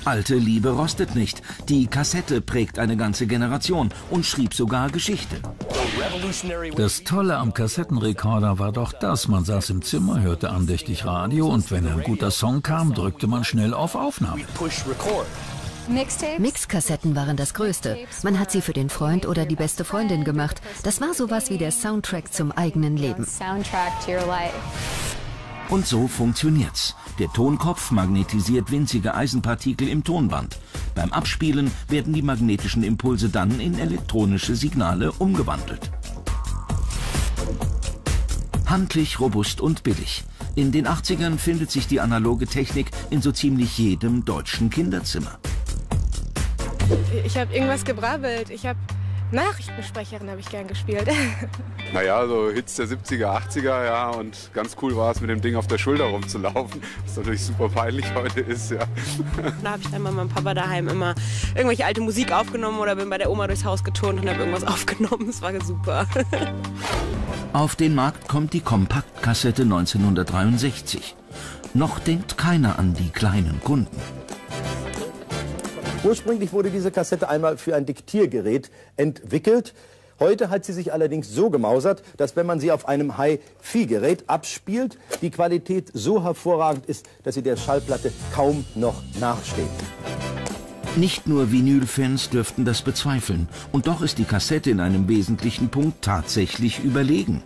Alte Liebe rostet nicht. Die Kassette prägt eine ganze Generation und schrieb sogar Geschichte. Das Tolle am Kassettenrekorder war doch das: Man saß im Zimmer, hörte andächtig Radio und wenn ein guter Song kam, drückte man schnell auf Aufnahme. Mixkassetten waren das Größte. Man hat sie für den Freund oder die beste Freundin gemacht. Das war sowas wie der Soundtrack zum eigenen Leben. Und so funktioniert's. Der Tonkopf magnetisiert winzige Eisenpartikel im Tonband. Beim Abspielen werden die magnetischen Impulse dann in elektronische Signale umgewandelt. Handlich, robust und billig. In den 80ern findet sich die analoge Technik in so ziemlich jedem deutschen Kinderzimmer. Ich habe irgendwas gebrabbelt. Nachrichtensprecherin habe ich gern gespielt. Naja, so Hits der 70er, 80er, ja, und ganz cool war es, mit dem Ding auf der Schulter rumzulaufen, was natürlich super peinlich heute ist, ja. Da habe ich dann bei meinem Papa daheim immer irgendwelche alte Musik aufgenommen oder bin bei der Oma durchs Haus geturnt und habe irgendwas aufgenommen. Das war super. Auf den Markt kommt die Kompaktkassette 1963. Noch denkt keiner an die kleinen Kunden. Ursprünglich wurde diese Kassette einmal für ein Diktiergerät entwickelt. Heute hat sie sich allerdings so gemausert, dass wenn man sie auf einem Hi-Fi-Gerät abspielt, die Qualität so hervorragend ist, dass sie der Schallplatte kaum noch nachsteht. Nicht nur Vinylfans dürften das bezweifeln. Und doch ist die Kassette in einem wesentlichen Punkt tatsächlich überlegen.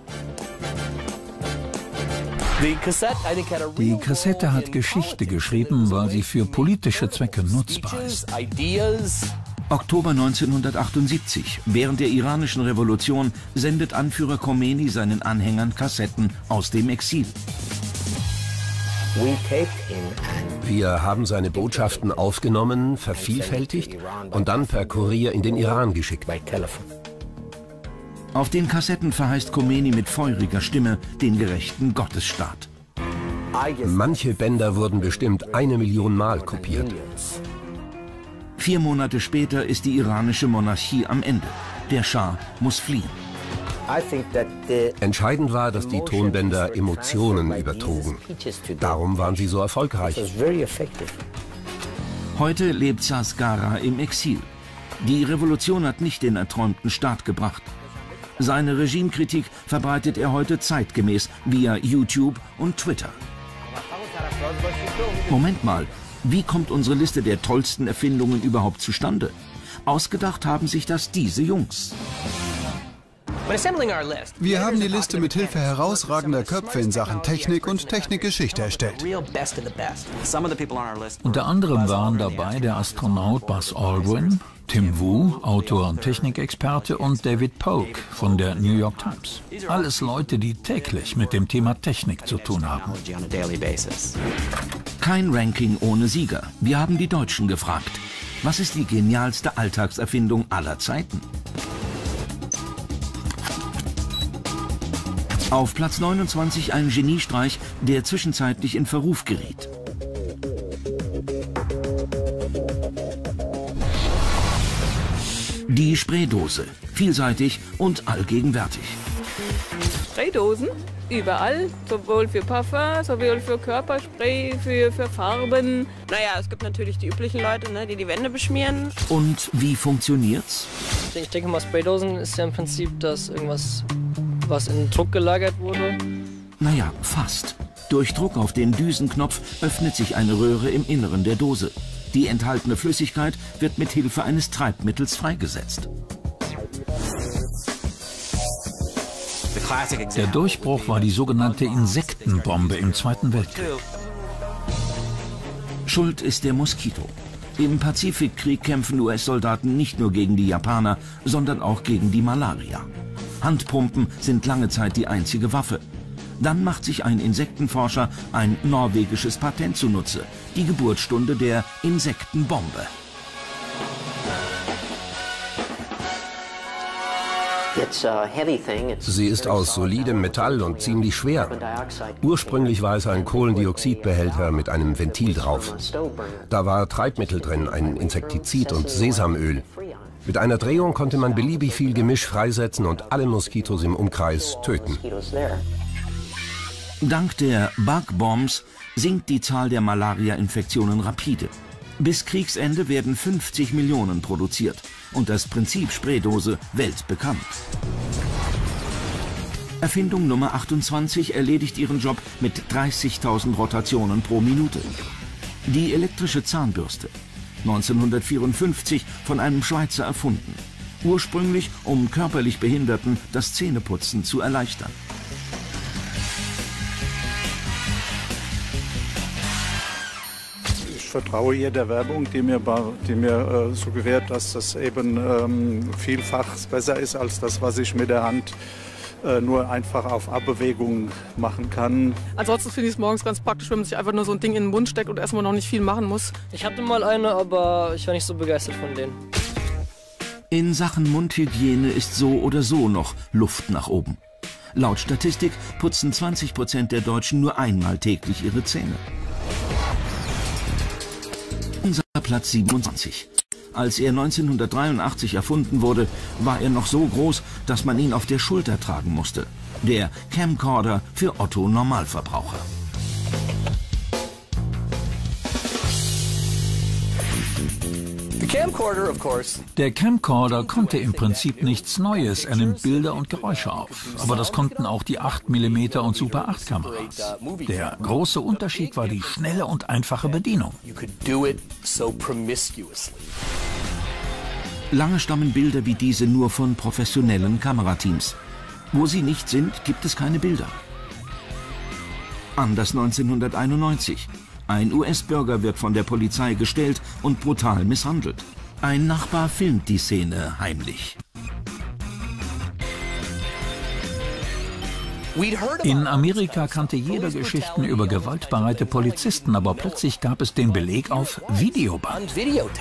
Die Kassette hat Geschichte geschrieben, weil sie für politische Zwecke nutzbar ist. Oktober 1978. Während der iranischen Revolution sendet Anführer Khomeini seinen Anhängern Kassetten aus dem Exil. Wir haben seine Botschaften aufgenommen, vervielfältigt und dann per Kurier in den Iran geschickt. Auf den Kassetten verheißt Khomeini mit feuriger Stimme den gerechten Gottesstaat. Manche Bänder wurden bestimmt 1 Million Mal kopiert. 4 Monate später ist die iranische Monarchie am Ende. Der Schah muss fliehen. Entscheidend war, dass die Tonbänder Emotionen übertrugen. Darum waren sie so erfolgreich. Heute lebt Saskara im Exil. Die Revolution hat nicht den erträumten Staat gebracht. Seine Regimekritik verbreitet er heute zeitgemäß via YouTube und Twitter. Moment mal, wie kommt unsere Liste der tollsten Erfindungen überhaupt zustande? Ausgedacht haben sich das diese Jungs. Wir haben die Liste mit Hilfe herausragender Köpfe in Sachen Technik und Technikgeschichte erstellt. Unter anderem waren dabei der Astronaut Buzz Aldrin, Tim Wu, Autor und Technikexperte, und David Polk von der New York Times. Alles Leute, die täglich mit dem Thema Technik zu tun haben. Kein Ranking ohne Sieger. Wir haben die Deutschen gefragt. Was ist die genialste Alltagserfindung aller Zeiten? Auf Platz 29 ein Geniestreich, der zwischenzeitlich in Verruf geriet. Die Spraydose. Vielseitig und allgegenwärtig. Spraydosen? Überall, sowohl für Parfum, sowohl für Körperspray, für Farben. Naja, es gibt natürlich die üblichen Leute, ne, die die Wände beschmieren. Und wie funktioniert's? Ich denke mal, Spraydosen ist ja im Prinzip das irgendwas, was in Druck gelagert wurde. Naja, fast. Durch Druck auf den Düsenknopf öffnet sich eine Röhre im Inneren der Dose. Die enthaltene Flüssigkeit wird mit Hilfe eines Treibmittels freigesetzt. Der Durchbruch war die sogenannte Insektenbombe im Zweiten Weltkrieg. Schuld ist der Moskito. Im Pazifikkrieg kämpfen US-Soldaten nicht nur gegen die Japaner, sondern auch gegen die Malaria. Handpumpen sind lange Zeit die einzige Waffe. Dann macht sich ein Insektenforscher ein norwegisches Patent zunutze. Die Geburtsstunde der Insektenbombe. Sie ist aus solidem Metall und ziemlich schwer. Ursprünglich war es ein Kohlendioxidbehälter mit einem Ventil drauf. Da war Treibmittel drin, ein Insektizid und Sesamöl. Mit einer Drehung konnte man beliebig viel Gemisch freisetzen und alle Moskitos im Umkreis töten. Dank der Bug Bombs sinkt die Zahl der Malaria-Infektionen rapide. Bis Kriegsende werden 50 Millionen produziert und das Prinzip Spraydose weltbekannt. Erfindung Nummer 28 erledigt ihren Job mit 30.000 Rotationen pro Minute. Die elektrische Zahnbürste, 1954 von einem Schweizer erfunden. Ursprünglich, um körperlich Behinderten das Zähneputzen zu erleichtern. Ich vertraue hier der Werbung, die mir suggeriert, dass das eben vielfach besser ist als das, was ich mit der Hand nur einfach auf Abbewegung machen kann. Ansonsten finde ich es morgens ganz praktisch, wenn man sich einfach nur so ein Ding in den Mund steckt und erstmal noch nicht viel machen muss. Ich hatte mal eine, aber ich war nicht so begeistert von denen. In Sachen Mundhygiene ist so oder so noch Luft nach oben. Laut Statistik putzen 20% der Deutschen nur einmal täglich ihre Zähne. Unser Platz 27. Als er 1983 erfunden wurde, war er noch so groß, dass man ihn auf der Schulter tragen musste. Der Camcorder für Otto-Normalverbraucher. Der Camcorder konnte im Prinzip nichts Neues. Er nimmt Bilder und Geräusche auf. Aber das konnten auch die 8mm und Super 8 Kameras. Der große Unterschied war die schnelle und einfache Bedienung. Lange stammen Bilder wie diese nur von professionellen Kamerateams. Wo sie nicht sind, gibt es keine Bilder. Anders 1991. Ein US-Bürger wird von der Polizei gestellt und brutal misshandelt. Ein Nachbar filmt die Szene heimlich. In Amerika kannte jeder Geschichten über gewaltbereite Polizisten, aber plötzlich gab es den Beleg auf Videoband.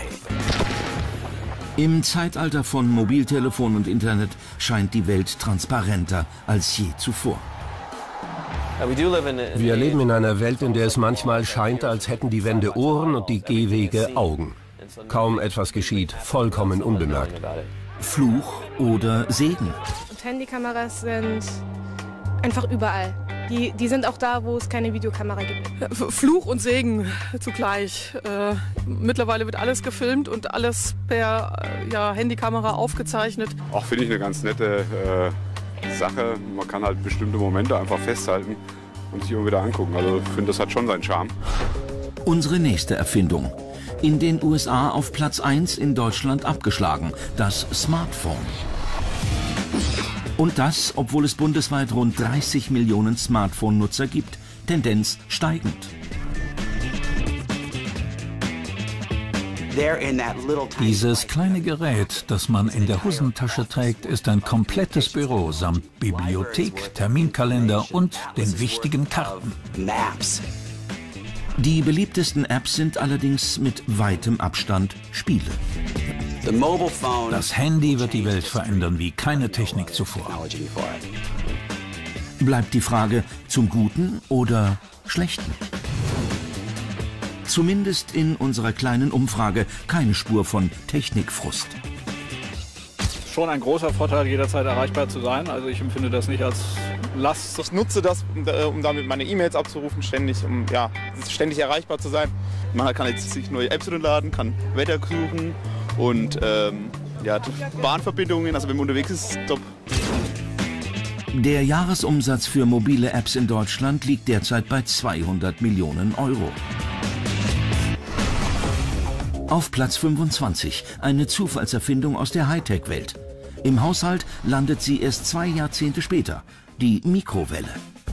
Im Zeitalter von Mobiltelefon und Internet scheint die Welt transparenter als je zuvor. Wir leben in einer Welt, in der es manchmal scheint, als hätten die Wände Ohren und die Gehwege Augen. Kaum etwas geschieht, vollkommen unbemerkt. Fluch oder Segen? Und Handykameras sind einfach überall. Die sind auch da, wo es keine Videokamera gibt. Fluch und Segen zugleich. Mittlerweile wird alles gefilmt und alles per Handykamera aufgezeichnet. Auch finde ich eine ganz nette Sache. Man kann halt bestimmte Momente einfach festhalten und sich immer wieder angucken. Also ich finde, das hat schon seinen Charme. Unsere nächste Erfindung. In den USA auf Platz 1, in Deutschland abgeschlagen. Das Smartphone. Und das, obwohl es bundesweit rund 30 Millionen Smartphone-Nutzer gibt. Tendenz steigend. Dieses kleine Gerät, das man in der Hosentasche trägt, ist ein komplettes Büro samt Bibliothek, Terminkalender und den wichtigen Karten. Die beliebtesten Apps sind allerdings mit weitem Abstand Spiele. Das Handy wird die Welt verändern wie keine Technik zuvor. Bleibt die Frage, zum Guten oder Schlechten? Zumindest in unserer kleinen Umfrage keine Spur von Technikfrust. Schon ein großer Vorteil, jederzeit erreichbar zu sein. Also ich empfinde das nicht als Last. Ich nutze das, um damit meine E-Mails abzurufen, um ständig erreichbar zu sein. Man kann jetzt sich neue Apps runterladen, kann Wetter suchen und Bahnverbindungen, also wenn man unterwegs ist, top. Der Jahresumsatz für mobile Apps in Deutschland liegt derzeit bei 200 Millionen Euro. Auf Platz 25, eine Zufallserfindung aus der Hightech-Welt. Im Haushalt landet sie erst 2 Jahrzehnte später, die Mikrowelle.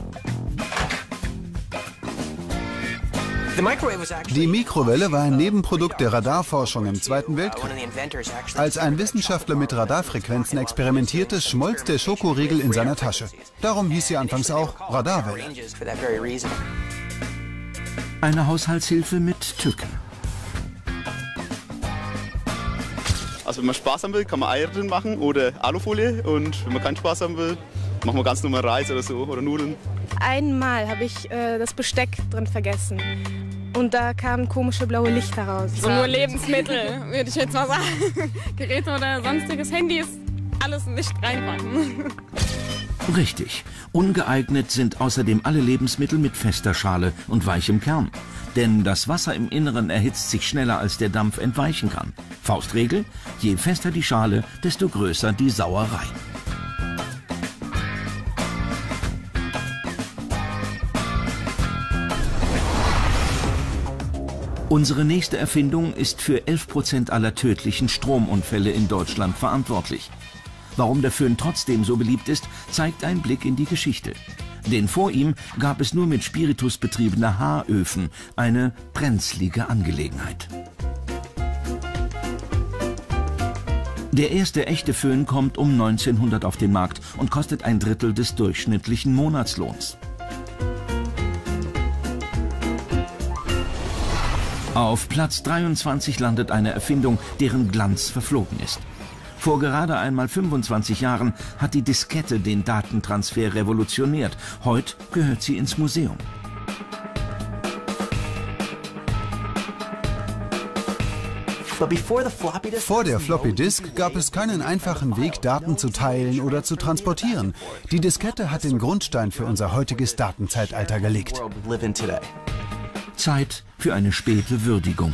Die Mikrowelle war ein Nebenprodukt der Radarforschung im Zweiten Weltkrieg. Als ein Wissenschaftler mit Radarfrequenzen experimentierte, schmolz der Schokoriegel in seiner Tasche. Darum hieß sie anfangs auch Radarwelle. Eine Haushaltshilfe mit Tücken. Also wenn man Spaß haben will, kann man Eier drin machen oder Alufolie. Und wenn man keinen Spaß haben will, machen wir ganz normal Reis oder so oder Nudeln. Einmal habe ich das Besteck drin vergessen. Und da kamen komische blaue Lichter raus. So nur Lebensmittel, würde ich jetzt mal sagen. Geräte oder sonstiges, Handys, alles nicht reinpacken. Richtig. Ungeeignet sind außerdem alle Lebensmittel mit fester Schale und weichem Kern. Denn das Wasser im Inneren erhitzt sich schneller, als der Dampf entweichen kann. Faustregel: je fester die Schale, desto größer die Sauerei. Unsere nächste Erfindung ist für 11% aller tödlichen Stromunfälle in Deutschland verantwortlich. Warum der Föhn trotzdem so beliebt ist, zeigt ein Blick in die Geschichte. Denn vor ihm gab es nur mit Spiritus betriebene Haaröfen, eine brenzlige Angelegenheit. Der erste echte Föhn kommt um 1900 auf den Markt und kostet 1/3 des durchschnittlichen Monatslohns. Auf Platz 23 landet eine Erfindung, deren Glanz verflogen ist. Vor gerade einmal 25 Jahren hat die Diskette den Datentransfer revolutioniert. Heute gehört sie ins Museum. Vor der Floppy Disk gab es keinen einfachen Weg, Daten zu teilen oder zu transportieren. Die Diskette hat den Grundstein für unser heutiges Datenzeitalter gelegt. Zeit für eine späte Würdigung.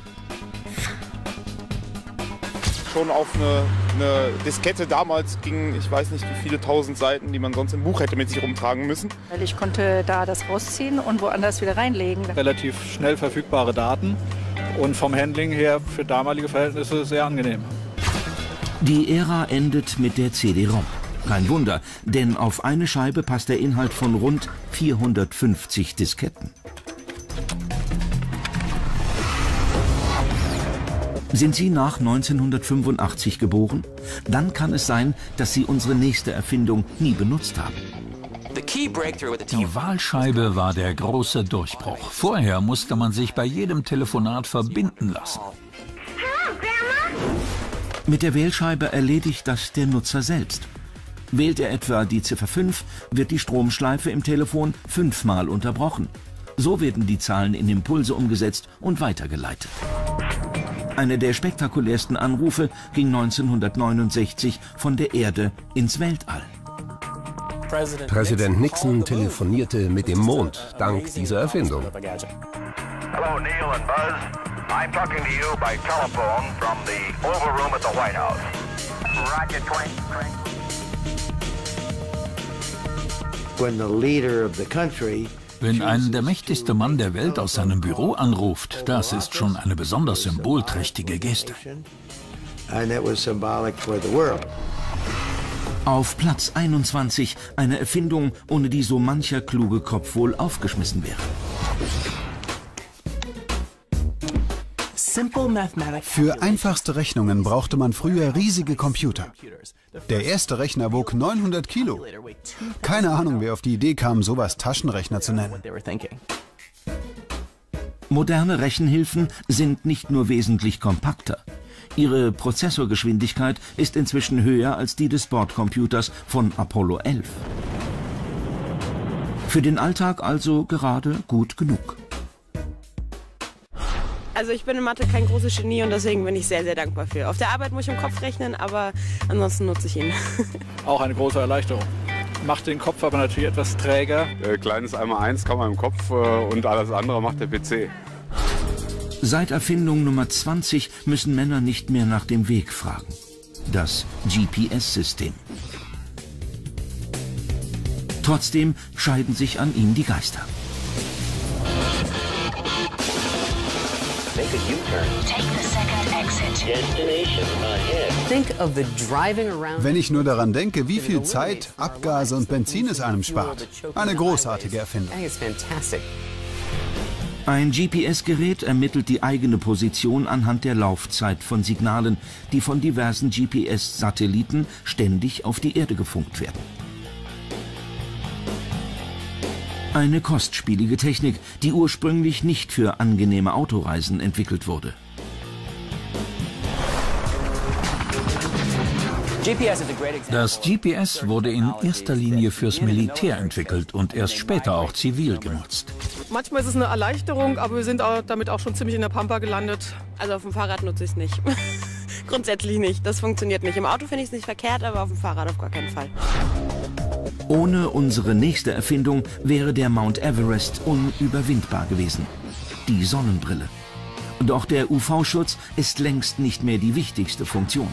Schon auf eine Diskette damals gingen, ich weiß nicht wie viele 1000 Seiten, die man sonst im Buch hätte mit sich rumtragen müssen. Ich konnte da das rausziehen und woanders wieder reinlegen. Relativ schnell verfügbare Daten und vom Handling her für damalige Verhältnisse sehr angenehm. Die Ära endet mit der CD-ROM. Kein Wunder, denn auf eine Scheibe passt der Inhalt von rund 450 Disketten. Sind Sie nach 1985 geboren? Dann kann es sein, dass Sie unsere nächste Erfindung nie benutzt haben. Die Wahlscheibe war der große Durchbruch. Vorher musste man sich bei jedem Telefonat verbinden lassen. Mit der Wählscheibe erledigt das der Nutzer selbst. Wählt er etwa die Ziffer 5, wird die Stromschleife im Telefon 5-mal unterbrochen. So werden die Zahlen in Impulse umgesetzt und weitergeleitet. Einer der spektakulärsten Anrufe ging 1969 von der Erde ins Weltall. Präsident Nixon telefonierte mit dem Mond dank dieser Erfindung. Hello, Neil and Buzz. I'm talking to you by telephone from the Oval Room at the White House. Roger, Twain. When the leader of the country Wenn ein der mächtigste Mann der Welt aus seinem Büro anruft, das ist schon eine besonders symbolträchtige Geste. Auf Platz 21 eine Erfindung, ohne die so mancher kluge Kopf wohl aufgeschmissen wäre. Für einfachste Rechnungen brauchte man früher riesige Computer. Der erste Rechner wog 900 Kilo. Keine Ahnung, wer auf die Idee kam, sowas Taschenrechner zu nennen. Moderne Rechenhilfen sind nicht nur wesentlich kompakter. Ihre Prozessorgeschwindigkeit ist inzwischen höher als die des Bordcomputers von Apollo 11. Für den Alltag also gerade gut genug. Also ich bin in Mathe kein großes Genie und deswegen bin ich sehr, sehr dankbar für. Auf der Arbeit muss ich im Kopf rechnen, aber ansonsten nutze ich ihn. Auch eine große Erleichterung. Macht den Kopf aber natürlich etwas träger. Kleines 1x1 kann man im Kopf und alles andere macht der PC. Seit Erfindung Nummer 20 müssen Männer nicht mehr nach dem Weg fragen. Das GPS-System. Trotzdem scheiden sich an ihm die Geister. Wenn ich nur daran denke, wie viel Zeit, Abgase und Benzin es einem spart. Eine großartige Erfindung. Ein GPS-Gerät ermittelt die eigene Position anhand der Laufzeit von Signalen, die von diversen GPS-Satelliten ständig auf die Erde gefunkt werden. Eine kostspielige Technik, die ursprünglich nicht für angenehme Autoreisen entwickelt wurde. Das GPS wurde in erster Linie fürs Militär entwickelt und erst später auch zivil genutzt. Manchmal ist es eine Erleichterung, aber wir sind damit auch schon ziemlich in der Pampa gelandet. Also auf dem Fahrrad nutze ich es nicht. Grundsätzlich nicht, das funktioniert nicht. Im Auto finde ich es nicht verkehrt, aber auf dem Fahrrad auf gar keinen Fall. Ohne unsere nächste Erfindung wäre der Mount Everest unüberwindbar gewesen. die Sonnenbrille. Doch der UV-Schutz ist längst nicht mehr die wichtigste Funktion.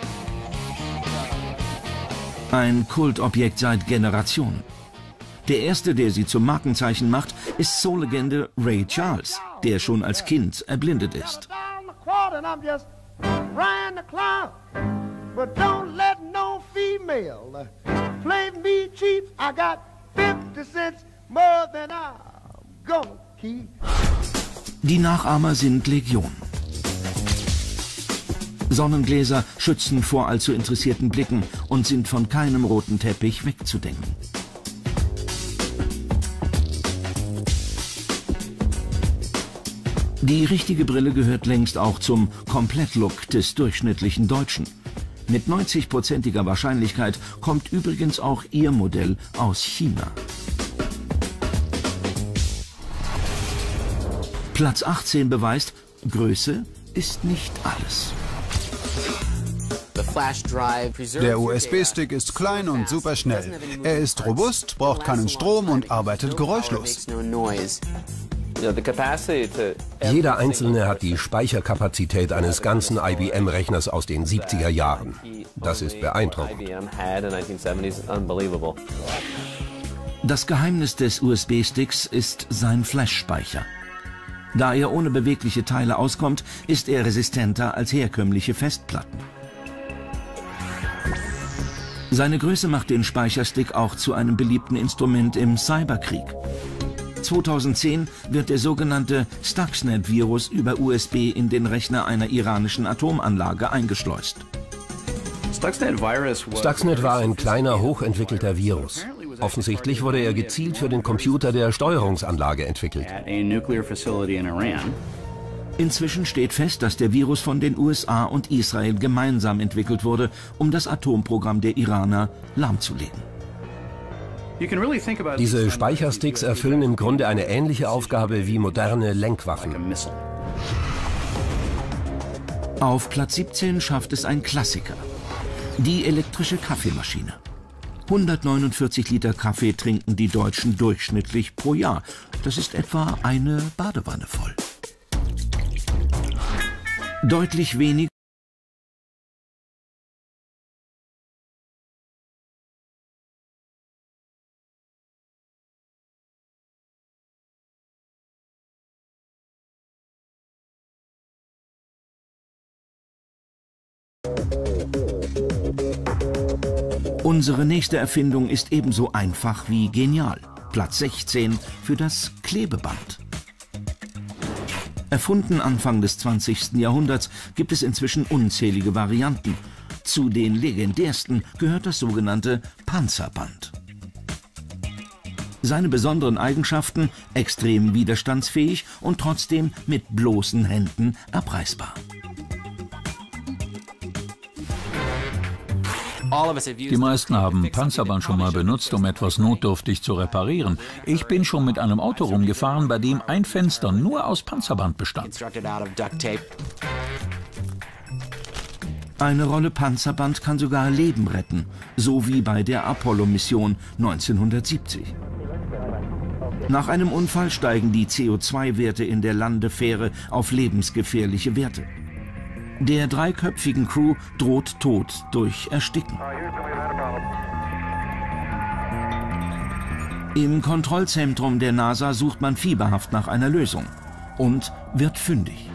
Ein Kultobjekt seit Generationen. Der erste, der sie zum Markenzeichen macht, ist Soul-Legende Ray Charles, der schon als Kind erblindet ist. Die Nachahmer sind Legion. Sonnengläser schützen vor allzu interessierten Blicken und sind von keinem roten Teppich wegzudenken. Die richtige Brille gehört längst auch zum Komplettlook des durchschnittlichen Deutschen. Mit 90%iger Wahrscheinlichkeit kommt übrigens auch ihr Modell aus China. Platz 18 beweist, Größe ist nicht alles. Der USB-Stick ist klein und superschnell. Er ist robust, braucht keinen Strom und arbeitet geräuschlos. Jeder einzelne hat die Speicherkapazität eines ganzen IBM-Rechners aus den 70er Jahren. Das ist beeindruckend. Das Geheimnis des USB-Sticks ist sein Flash-Speicher. Da er ohne bewegliche Teile auskommt, ist er resistenter als herkömmliche Festplatten. Seine Größe macht den Speicherstick auch zu einem beliebten Instrument im Cyberkrieg. 2010 wird der sogenannte Stuxnet-Virus über USB in den Rechner einer iranischen Atomanlage eingeschleust. Stuxnet war ein kleiner, hochentwickelter Virus. Offensichtlich wurde er gezielt für den Computer der Steuerungsanlage entwickelt. Inzwischen steht fest, dass der Virus von den USA und Israel gemeinsam entwickelt wurde, um das Atomprogramm der Iraner lahmzulegen. Diese Speichersticks erfüllen im Grunde eine ähnliche Aufgabe wie moderne Lenkwaffen. Auf Platz 17 schafft es ein Klassiker. Die elektrische Kaffeemaschine. 149 Liter Kaffee trinken die Deutschen durchschnittlich pro Jahr. Das ist etwa eine Badewanne voll. Deutlich weniger. Unsere nächste Erfindung ist ebenso einfach wie genial. Platz 16 für das Klebeband. Erfunden Anfang des 20. Jahrhunderts, gibt es inzwischen unzählige Varianten. Zu den legendärsten gehört das sogenannte Panzerband. Seine besonderen Eigenschaften: extrem widerstandsfähig und trotzdem mit bloßen Händen abreißbar. Die meisten haben Panzerband schon mal benutzt, um etwas notdürftig zu reparieren. Ich bin schon mit einem Auto rumgefahren, bei dem ein Fenster nur aus Panzerband bestand. Eine Rolle Panzerband kann sogar Leben retten, so wie bei der Apollo-Mission 1970. Nach einem Unfall steigen die CO2-Werte in der Landefähre auf lebensgefährliche Werte. Der dreiköpfigen Crew droht Tod durch Ersticken. Im Kontrollzentrum der NASA sucht man fieberhaft nach einer Lösung und wird fündig.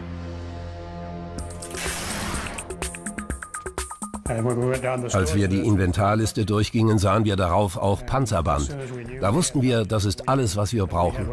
Als wir die Inventarliste durchgingen, sahen wir darauf auch Panzerband. Da wussten wir, das ist alles, was wir brauchen.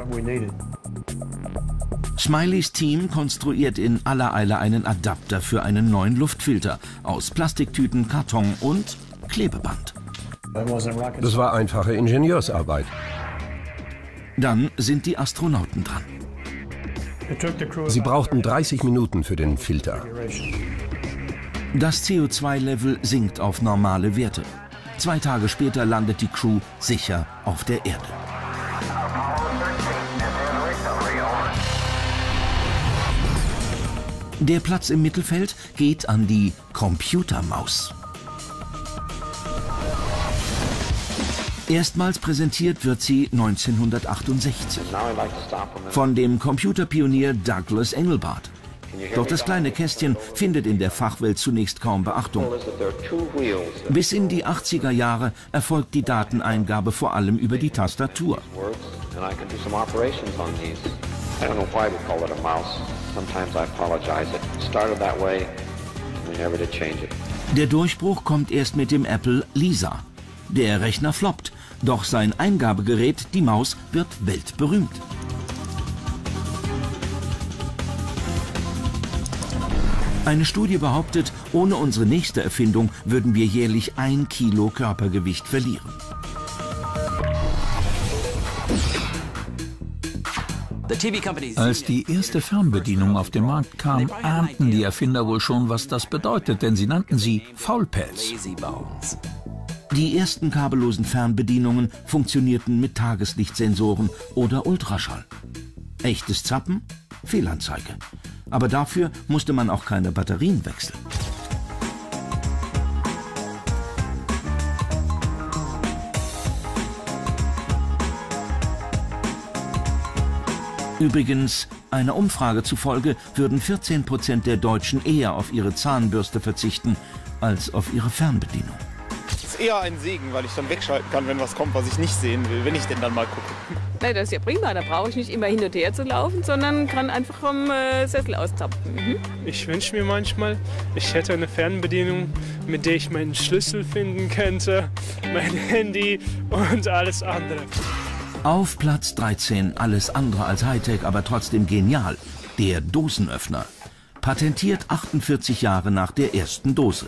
Smileys Team konstruiert in aller Eile einen Adapter für einen neuen Luftfilter aus Plastiktüten, Karton und Klebeband. Das war einfache Ingenieursarbeit. Dann sind die Astronauten dran. Sie brauchten 30 Minuten für den Filter. Das CO2-Level sinkt auf normale Werte. 2 Tage später landet die Crew sicher auf der Erde. Der Platz im Mittelfeld geht an die Computermaus. Erstmals präsentiert wird sie 1968 von dem Computerpionier Douglas Engelbart. Doch das kleine Kästchen findet in der Fachwelt zunächst kaum Beachtung. Bis in die 80er Jahre erfolgt die Dateneingabe vor allem über die Tastatur. Der Durchbruch kommt erst mit dem Apple Lisa. Der Rechner floppt, doch sein Eingabegerät, die Maus, wird weltberühmt. Eine Studie behauptet, ohne unsere nächste Erfindung würden wir jährlich 1 Kilo Körpergewicht verlieren. Als die erste Fernbedienung auf den Markt kam, ahnten die Erfinder wohl schon, was das bedeutet, denn sie nannten sie Faulpelz. Die ersten kabellosen Fernbedienungen funktionierten mit Tageslichtsensoren oder Ultraschall. Echtes Zappen? Fehlanzeige. Aber dafür musste man auch keine Batterien wechseln. Übrigens, einer Umfrage zufolge würden 14% der Deutschen eher auf ihre Zahnbürste verzichten, als auf ihre Fernbedienung. Das ist eher ein Segen, weil ich dann wegschalten kann, wenn was kommt, was ich nicht sehen will, wenn ich denn dann mal gucke. Nein, das ist ja prima, da brauche ich nicht immer hin und her zu laufen, sondern kann einfach vom Sessel aus zapfen. Ich wünsche mir manchmal, ich hätte eine Fernbedienung, mit der ich meinen Schlüssel finden könnte, mein Handy und alles andere. Auf Platz 13, alles andere als Hightech, aber trotzdem genial, der Dosenöffner. Patentiert 48 Jahre nach der ersten Dose.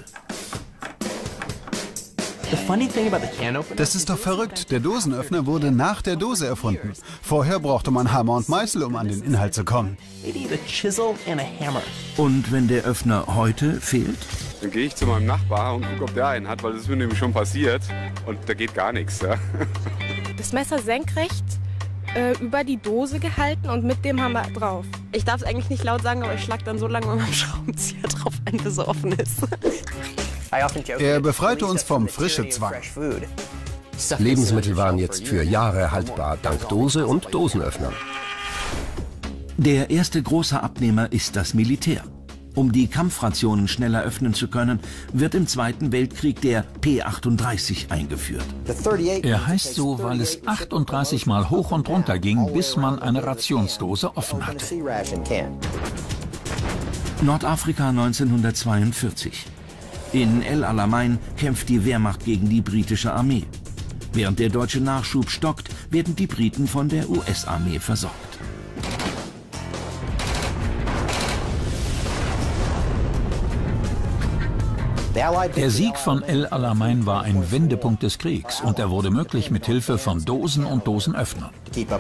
Das ist doch verrückt. Der Dosenöffner wurde nach der Dose erfunden. Vorher brauchte man Hammer und Meißel, um an den Inhalt zu kommen. Und wenn der Öffner heute fehlt? Dann gehe ich zu meinem Nachbar und gucke, ob der einen hat, weil das ist mir nämlich schon passiert und da geht gar nichts. Ja. Das Messer senkrecht über die Dose gehalten und mit dem Hammer drauf. Ich darf es eigentlich nicht laut sagen, aber ich schlag dann so lange mit meinem Schraubenzieher drauf ein, bis er offen ist. Er befreite uns vom Frischezwang. Lebensmittel waren jetzt für Jahre haltbar, dank Dose und Dosenöffnern. Der erste große Abnehmer ist das Militär. Um die Kampfrationen schneller öffnen zu können, wird im Zweiten Weltkrieg der P38 eingeführt. Er heißt so, weil es 38 Mal hoch und runter ging, bis man eine Rationsdose offen hatte. Nordafrika 1942. In El Alamein kämpft die Wehrmacht gegen die britische Armee. Während der deutsche Nachschub stockt, werden die Briten von der US-Armee versorgt. Der Sieg von El Alamein war ein Wendepunkt des Kriegs und er wurde möglich mit Hilfe von Dosen und Dosenöffnern.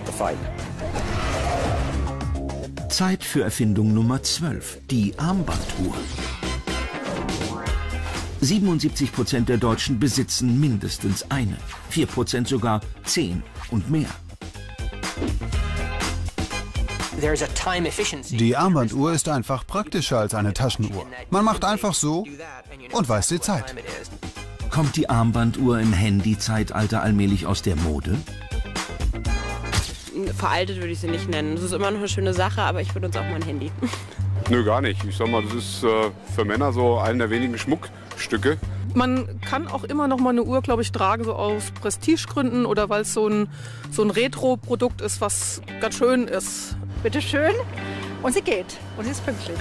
Zeit für Erfindung Nummer 12, die Armbanduhr. 77% der Deutschen besitzen mindestens eine, 4% sogar 10 und mehr. Die Armbanduhr ist einfach praktischer als eine Taschenuhr. Man macht einfach so und weiß die Zeit. Kommt die Armbanduhr im Handy-Zeitalter allmählich aus der Mode? Veraltet würde ich sie nicht nennen. Das ist immer noch eine schöne Sache, aber ich benutze auch mein Handy. Nö, gar nicht. Ich sag mal, das ist für Männer so einer der wenigen Schmuckstücke. Man kann auch immer noch mal eine Uhr, glaube ich, tragen, so aus Prestigegründen oder weil es so ein Retro-Produkt ist, was ganz schön ist. Bitte schön. Und sie geht. Und sie ist pünktlich.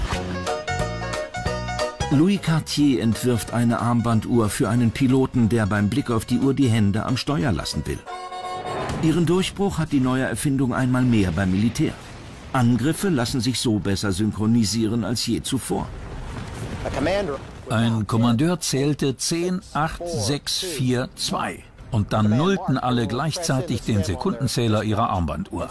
Louis Cartier entwirft eine Armbanduhr für einen Piloten, der beim Blick auf die Uhr die Hände am Steuer lassen will. Ihren Durchbruch hat die neue Erfindung einmal mehr beim Militär. Angriffe lassen sich so besser synchronisieren als je zuvor. Ein Kommandeur zählte 10, 8, 6, 4, 2. Und dann nullten alle gleichzeitig den Sekundenzähler ihrer Armbanduhr.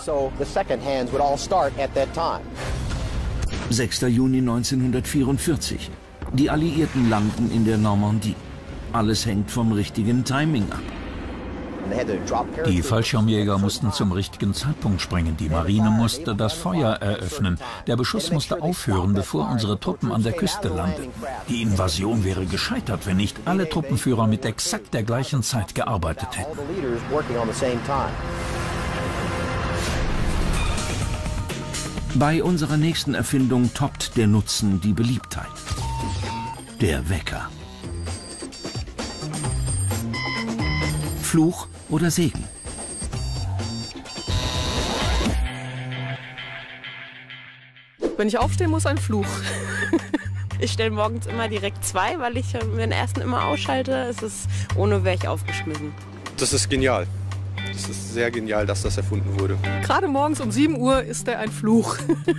6. Juni 1944. Die Alliierten landen in der Normandie. Alles hängt vom richtigen Timing ab. Die Fallschirmjäger mussten zum richtigen Zeitpunkt springen. Die Marine musste das Feuer eröffnen. Der Beschuss musste aufhören, bevor unsere Truppen an der Küste landeten. Die Invasion wäre gescheitert, wenn nicht alle Truppenführer mit exakt der gleichen Zeit gearbeitet hätten. Bei unserer nächsten Erfindung toppt der Nutzen die Beliebtheit. Der Wecker. Fluch oder Segen? Wenn ich aufstehen muss, ein Fluch. Ich stelle morgens immer direkt 2, weil ich den ersten immer ausschalte. Es ist, ohne wäre ich aufgeschmissen. Das ist genial. Das ist sehr genial, dass das erfunden wurde. Gerade morgens um 7 Uhr ist er ein Fluch.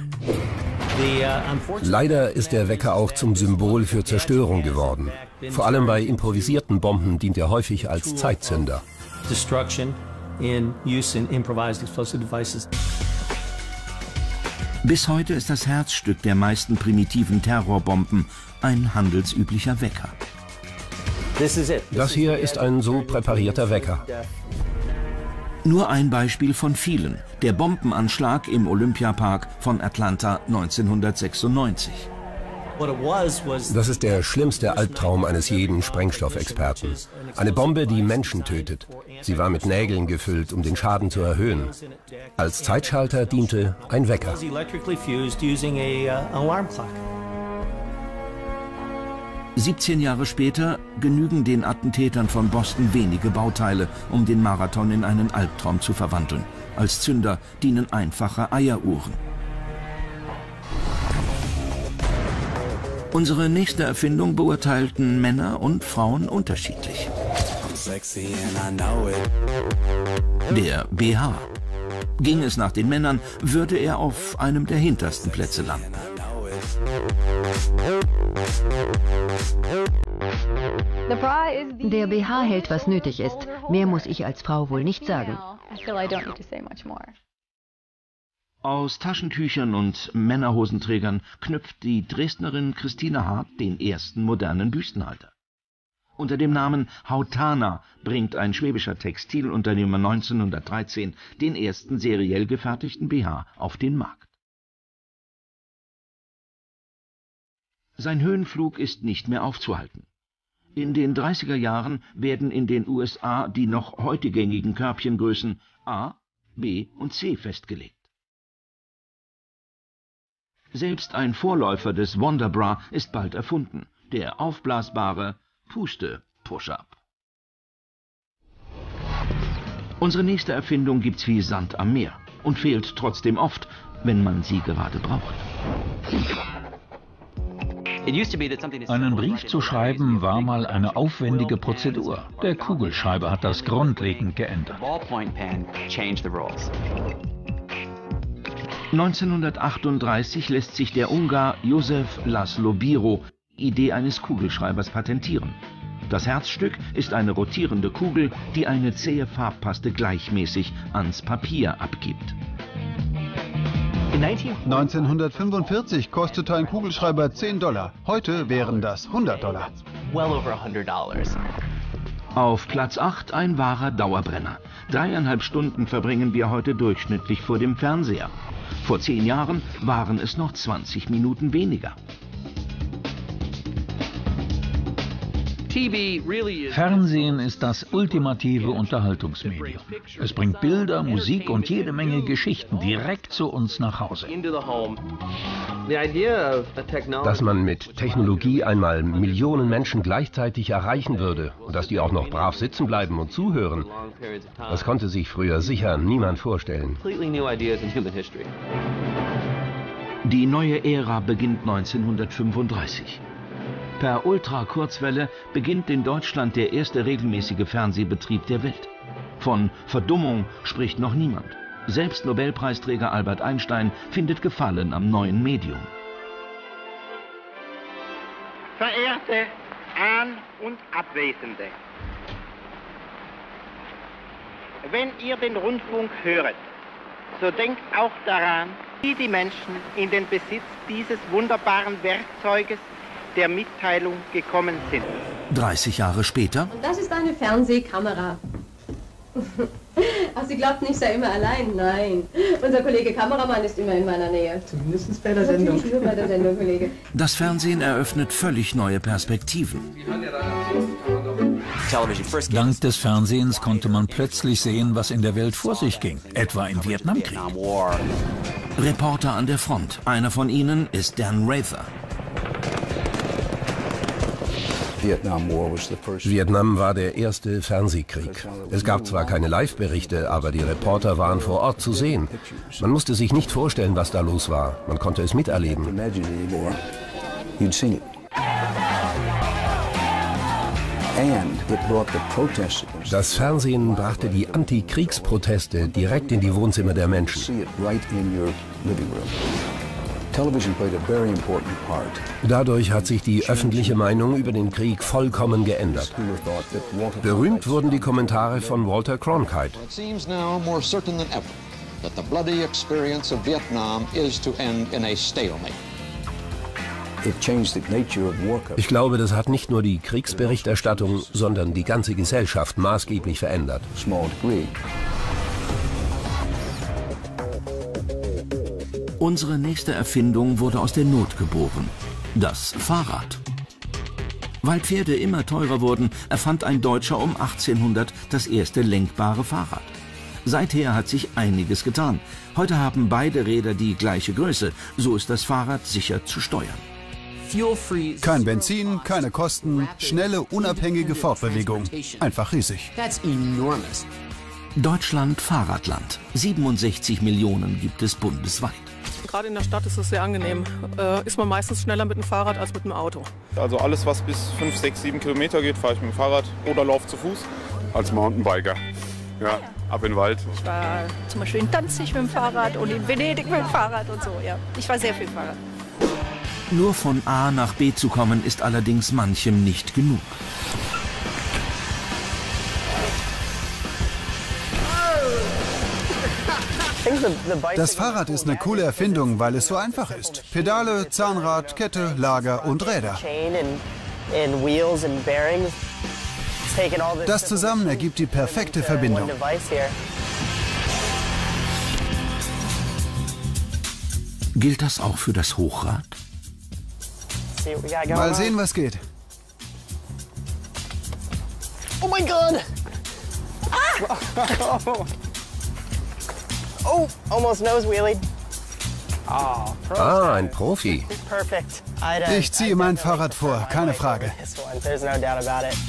Leider ist der Wecker auch zum Symbol für Zerstörung geworden. Vor allem bei improvisierten Bomben dient er häufig als Zeitzünder. Bis heute ist das Herzstück der meisten primitiven Terrorbomben ein handelsüblicher Wecker. Das hier ist ein so präparierter Wecker. Nur ein Beispiel von vielen. Der Bombenanschlag im Olympiapark von Atlanta 1996. Das ist der schlimmste Albtraum eines jeden Sprengstoffexperten. Eine Bombe, die Menschen tötet. Sie war mit Nägeln gefüllt, um den Schaden zu erhöhen. Als Zeitschalter diente ein Wecker. 17 Jahre später genügen den Attentätern von Boston wenige Bauteile, um den Marathon in einen Albtraum zu verwandeln. Als Zünder dienen einfache Eieruhren. Unsere nächste Erfindung beurteilten Männer und Frauen unterschiedlich. Der BH. Ging es nach den Männern, würde er auf einem der hintersten Plätze landen. Der BH hält, was nötig ist. Mehr muss ich als Frau wohl nicht sagen. Aus Taschentüchern und Männerhosenträgern knüpft die Dresdnerin Christine Hart den ersten modernen Büstenhalter. Unter dem Namen Hautana bringt ein schwäbischer Textilunternehmer 1913 den ersten seriell gefertigten BH auf den Markt. Sein Höhenflug ist nicht mehr aufzuhalten. In den 30er Jahren werden in den USA die noch heute gängigen Körbchengrößen A, B und C festgelegt. Selbst ein Vorläufer des Wonderbra ist bald erfunden, der aufblasbare Puste-Push-Up. Unsere nächste Erfindung gibt's wie Sand am Meer und fehlt trotzdem oft, wenn man sie gerade braucht. Einen Brief zu schreiben war mal eine aufwendige Prozedur. Der Kugelschreiber hat das grundlegend geändert. 1938 lässt sich der Ungar Josef Laszlo Biro die Idee eines Kugelschreibers patentieren. Das Herzstück ist eine rotierende Kugel, die eine zähe Farbpaste gleichmäßig ans Papier abgibt. 1945 kostete ein Kugelschreiber $10. Heute wären das $100. Auf Platz 8 ein wahrer Dauerbrenner. 3,5 Stunden verbringen wir heute durchschnittlich vor dem Fernseher. Vor 10 Jahren waren es noch 20 Minuten weniger. Fernsehen ist das ultimative Unterhaltungsmedium. Es bringt Bilder, Musik und jede Menge Geschichten direkt zu uns nach Hause. Dass man mit Technologie einmal Millionen Menschen gleichzeitig erreichen würde und dass die auch noch brav sitzen bleiben und zuhören, das konnte sich früher sicher niemand vorstellen. Die neue Ära beginnt 1935. Per Ultrakurzwelle beginnt in Deutschland der erste regelmäßige Fernsehbetrieb der Welt. Von Verdummung spricht noch niemand. Selbst Nobelpreisträger Albert Einstein findet Gefallen am neuen Medium. Verehrte An- und Abwesende, wenn ihr den Rundfunk höret, so denkt auch daran, wie die Menschen in den Besitz dieses wunderbaren Werkzeuges der Mitteilung gekommen sind. 30 Jahre später. Und das ist eine Fernsehkamera. Ach, Sie glaubt nicht, sei immer allein? Nein. Unser Kollege Kameramann ist immer in meiner Nähe. Zumindest bei der Sendung. Natürlich nur bei der Sendung, Kollege. Das Fernsehen eröffnet völlig neue Perspektiven. Dank des Fernsehens konnte man plötzlich sehen, was in der Welt vor sich ging, etwa im Vietnamkrieg. Reporter an der Front. Einer von ihnen ist Dan Rather. Vietnam war der erste Fernsehkrieg. Es gab zwar keine Live-Berichte, aber die Reporter waren vor Ort zu sehen. Man musste sich nicht vorstellen, was da los war. Man konnte es miterleben. Das Fernsehen brachte die Antikriegsproteste direkt in die Wohnzimmer der Menschen. Dadurch hat sich die öffentliche Meinung über den Krieg vollkommen geändert. Berühmt wurden die Kommentare von Walter Cronkite. Ich glaube, das hat nicht nur die Kriegsberichterstattung, sondern die ganze Gesellschaft maßgeblich verändert. Unsere nächste Erfindung wurde aus der Not geboren. Das Fahrrad. Weil Pferde immer teurer wurden, erfand ein Deutscher um 1800 das erste lenkbare Fahrrad. Seither hat sich einiges getan. Heute haben beide Räder die gleiche Größe. So ist das Fahrrad sicher zu steuern. Kein Benzin, keine Kosten, schnelle, unabhängige Fortbewegung. Einfach riesig. Deutschland Fahrradland. 67 Millionen gibt es bundesweit. Gerade in der Stadt ist es sehr angenehm. Ist man meistens schneller mit dem Fahrrad als mit dem Auto. Also alles, was bis 5, 6, 7 Kilometer geht, fahre ich mit dem Fahrrad oder laufe zu Fuß. Als Mountainbiker. Ja, ab in den Wald. Ich war zum Beispiel in Danzig mit dem Fahrrad und in Venedig mit dem Fahrrad und so. Ja. Ich war sehr viel Fahrrad. Nur von A nach B zu kommen, ist allerdings manchem nicht genug. Das Fahrrad ist eine coole Erfindung, weil es so einfach ist. Pedale, Zahnrad, Kette, Lager und Räder. Das zusammen ergibt die perfekte Verbindung. Gilt das auch für das Hochrad? Mal sehen, was geht. Oh mein Gott! Ah! Oh, almost nose wheelied. Ah, ein Profi. Perfect. Ich ziehe mein Fahrrad vor, keine Frage. There's no doubt about it.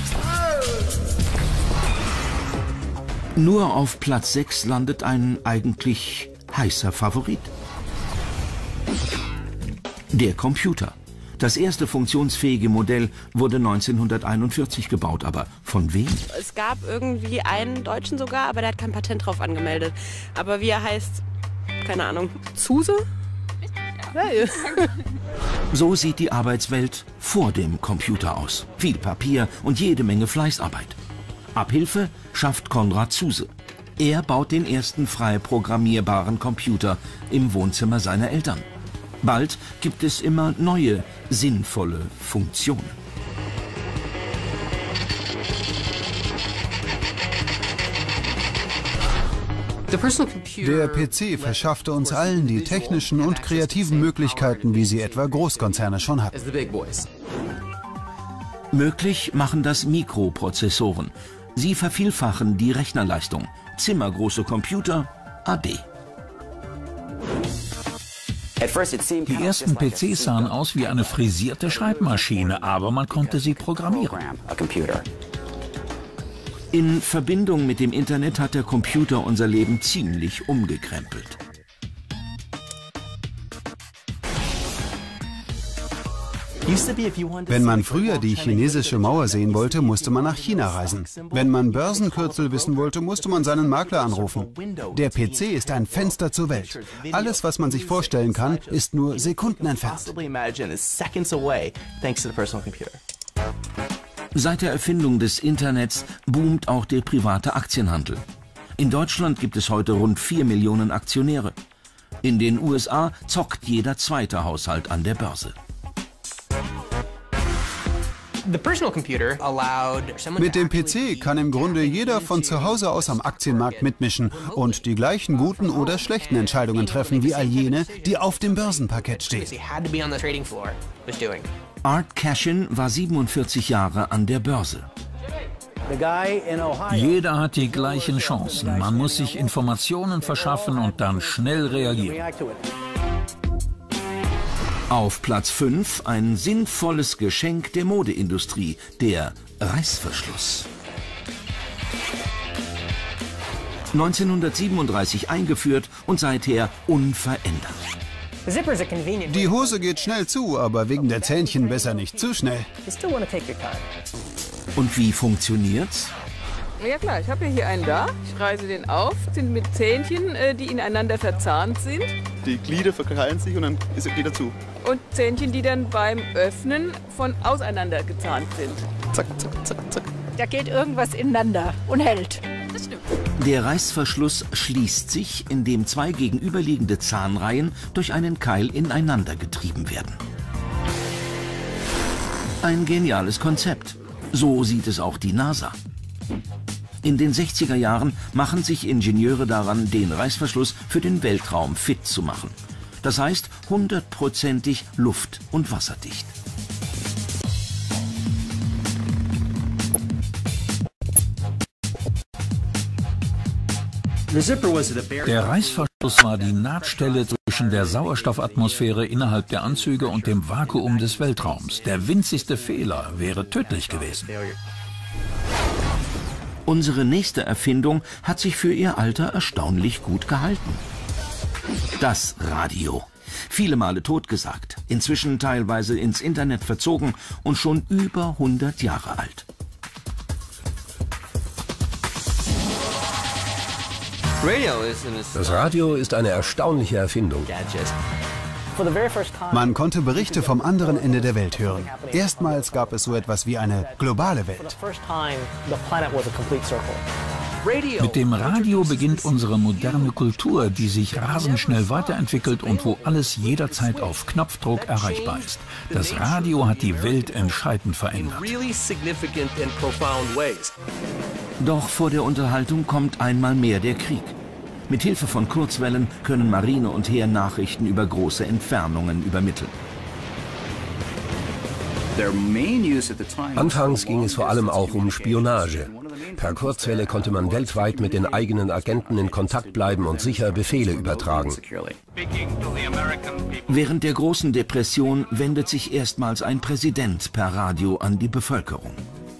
Nur auf Platz 6 landet ein eigentlich heißer Favorit. Der Computer. Das erste funktionsfähige Modell wurde 1941 gebaut, aber von wem? Es gab irgendwie einen Deutschen sogar, aber der hat kein Patent drauf angemeldet. Aber wie er heißt, keine Ahnung. Zuse? Hey. So sieht die Arbeitswelt vor dem Computer aus. Viel Papier und jede Menge Fleißarbeit. Abhilfe schafft Konrad Zuse. Er baut den ersten frei programmierbaren Computer im Wohnzimmer seiner Eltern. Bald gibt es immer neue, sinnvolle Funktionen. Der PC verschaffte uns allen die technischen und kreativen Möglichkeiten, wie sie etwa Großkonzerne schon hatten. Möglich machen das Mikroprozessoren. Sie vervielfachen die Rechnerleistung. Zimmergroße Computer, AD. Die ersten PCs sahen aus wie eine frisierte Schreibmaschine, aber man konnte sie programmieren. In Verbindung mit dem Internet hat der Computer unser Leben ziemlich umgekrempelt. Wenn man früher die chinesische Mauer sehen wollte, musste man nach China reisen. Wenn man Börsenkürzel wissen wollte, musste man seinen Makler anrufen. Der PC ist ein Fenster zur Welt. Alles, was man sich vorstellen kann, ist nur Sekunden entfernt. Seit der Erfindung des Internets boomt auch der private Aktienhandel. In Deutschland gibt es heute rund 4 Millionen Aktionäre. In den USA zockt jeder zweite Haushalt an der Börse. Mit dem PC kann im Grunde jeder von zu Hause aus am Aktienmarkt mitmischen und die gleichen guten oder schlechten Entscheidungen treffen wie all jene, die auf dem Börsenparkett stehen. Art Cashin war 47 Jahre an der Börse. Jeder hat die gleichen Chancen. Man muss sich Informationen verschaffen und dann schnell reagieren. Auf Platz 5 ein sinnvolles Geschenk der Modeindustrie, der Reißverschluss. 1937 eingeführt und seither unverändert. Die Hose geht schnell zu, aber wegen der Zähnchen besser nicht zu schnell. Und wie funktioniert's? Ja klar, ich habe ja hier einen da. Ich reiße den auf, sind mit Zähnchen, die ineinander verzahnt sind. Die Glieder verkeilen sich und dann ist es wieder zu. Und Zähnchen, die dann beim Öffnen von auseinander gezahnt sind. Zack, zack, zack, zack. Da geht irgendwas ineinander und hält. Das stimmt. Der Reißverschluss schließt sich, indem zwei gegenüberliegende Zahnreihen durch einen Keil ineinander getrieben werden. Ein geniales Konzept. So sieht es auch die NASA. In den 60er Jahren machen sich Ingenieure daran, den Reißverschluss für den Weltraum fit zu machen. Das heißt, 100%ig luft- und wasserdicht. Der Reißverschluss war die Nahtstelle zwischen der Sauerstoffatmosphäre innerhalb der Anzüge und dem Vakuum des Weltraums. Der winzigste Fehler wäre tödlich gewesen. Unsere nächste Erfindung hat sich für ihr Alter erstaunlich gut gehalten. Das Radio. Viele Male totgesagt, inzwischen teilweise ins Internet verzogen und schon über 100 Jahre alt. Das Radio ist eine erstaunliche Erfindung. Man konnte Berichte vom anderen Ende der Welt hören. Erstmals gab es so etwas wie eine globale Welt. Mit dem Radio beginnt unsere moderne Kultur, die sich rasend schnell weiterentwickelt und wo alles jederzeit auf Knopfdruck erreichbar ist. Das Radio hat die Welt entscheidend verändert. Doch vor der Unterhaltung kommt einmal mehr der Krieg. Mit Hilfe von Kurzwellen können Marine und Heer Nachrichten über große Entfernungen übermitteln. Anfangs ging es vor allem auch um Spionage. Per Kurzwelle konnte man weltweit mit den eigenen Agenten in Kontakt bleiben und sicher Befehle übertragen. Während der großen Depression wendet sich erstmals ein Präsident per Radio an die Bevölkerung.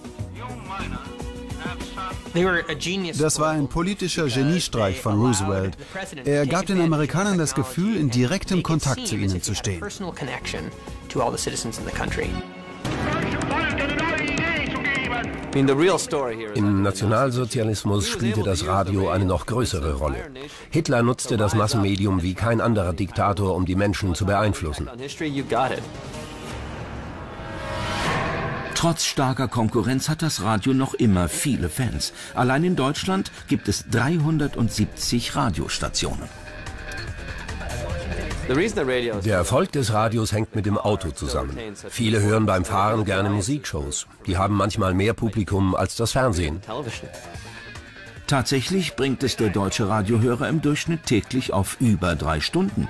Das war ein politischer Geniestreich von Roosevelt. Er gab den Amerikanern das Gefühl, in direktem Kontakt zu ihnen zu stehen. Im Nationalsozialismus spielte das Radio eine noch größere Rolle. Hitler nutzte das Massenmedium wie kein anderer Diktator, um die Menschen zu beeinflussen. Trotz starker Konkurrenz hat das Radio noch immer viele Fans. Allein in Deutschland gibt es 370 Radiostationen. Der Erfolg des Radios hängt mit dem Auto zusammen. Viele hören beim Fahren gerne Musikshows. Die haben manchmal mehr Publikum als das Fernsehen. Tatsächlich bringt es der deutsche Radiohörer im Durchschnitt täglich auf über 3 Stunden.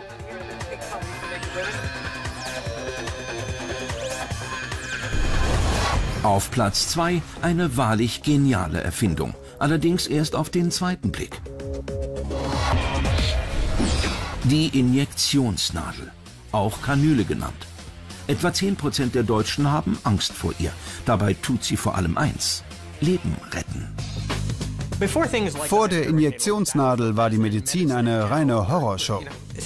Auf Platz 2 eine wahrlich geniale Erfindung. Allerdings erst auf den zweiten Blick. Die Injektionsnadel, auch Kanüle genannt. Etwa 10% der Deutschen haben Angst vor ihr. Dabei tut sie vor allem eins: Leben retten. Vor der Injektionsnadel war die Medizin eine reine Horrorshow.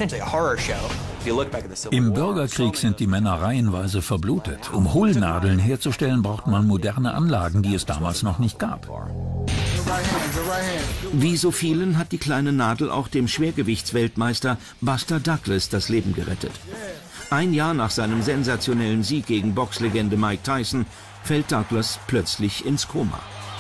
Im Bürgerkrieg sind die Männer reihenweise verblutet. Um Hohlnadeln herzustellen, braucht man moderne Anlagen, die es damals noch nicht gab. Wie so vielen hat die kleine Nadel auch dem Schwergewichtsweltmeister Buster Douglas das Leben gerettet. Ein Jahr nach seinem sensationellen Sieg gegen Boxlegende Mike Tyson fällt Douglas plötzlich ins Koma.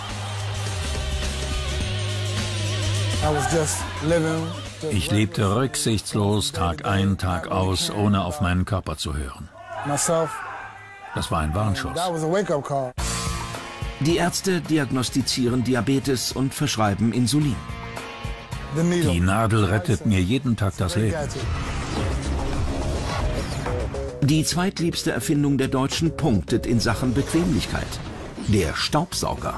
Ich lebte rücksichtslos Tag ein, Tag aus, ohne auf meinen Körper zu hören. Das war ein Warnschuss. Die Ärzte diagnostizieren Diabetes und verschreiben Insulin. Die Nadel rettet mir jeden Tag das Leben. Die zweitliebste Erfindung der Deutschen punktet in Sachen Bequemlichkeit: der Staubsauger.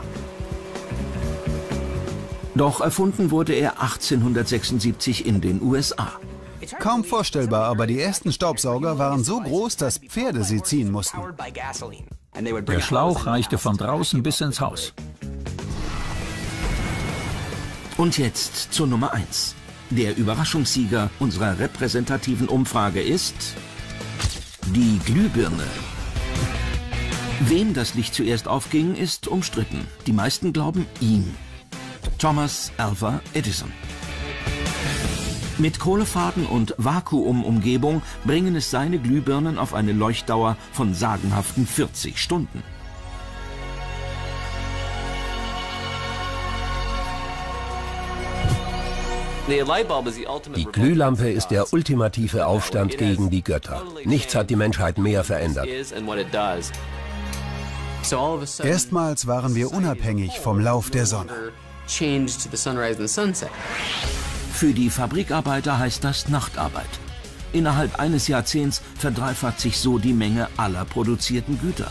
Doch erfunden wurde er 1876 in den USA. Kaum vorstellbar, aber die ersten Staubsauger waren so groß, dass Pferde sie ziehen mussten. Der Schlauch reichte von draußen bis ins Haus. Und jetzt zur Nummer 1. Der Überraschungssieger unserer repräsentativen Umfrage ist die Glühbirne. Wem das Licht zuerst aufging, ist umstritten. Die meisten glauben ihm: Thomas Alva Edison. Mit Kohlefaden und Vakuumumgebung bringen es seine Glühbirnen auf eine Leuchtdauer von sagenhaften 40 Stunden. Die Glühlampe ist der ultimative Aufstand gegen die Götter. Nichts hat die Menschheit mehr verändert. Erstmals waren wir unabhängig vom Lauf der Sonne. Für die Fabrikarbeiter heißt das Nachtarbeit. Innerhalb eines Jahrzehnts verdreifacht sich so die Menge aller produzierten Güter.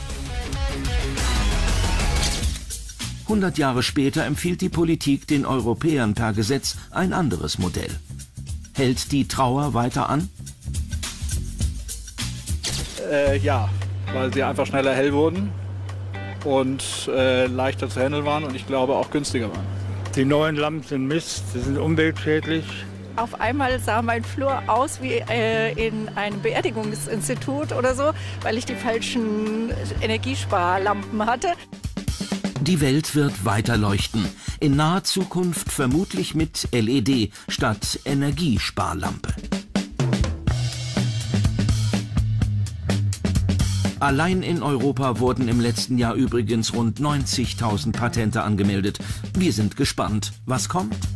100 Jahre später empfiehlt die Politik den Europäern per Gesetz ein anderes Modell. Hält die Trauer weiter an? Ja, weil sie einfach schneller hell wurden und leichter zu handeln waren und ich glaube auch günstiger waren. Die neuen Lampen sind Mist, sie sind umweltschädlich. Auf einmal sah mein Flur aus wie in einem Beerdigungsinstitut oder so, weil ich die falschen Energiesparlampen hatte. Die Welt wird weiter leuchten. In naher Zukunft vermutlich mit LED statt Energiesparlampe. Allein in Europa wurden im letzten Jahr übrigens rund 90.000 Patente angemeldet. Wir sind gespannt, was kommt.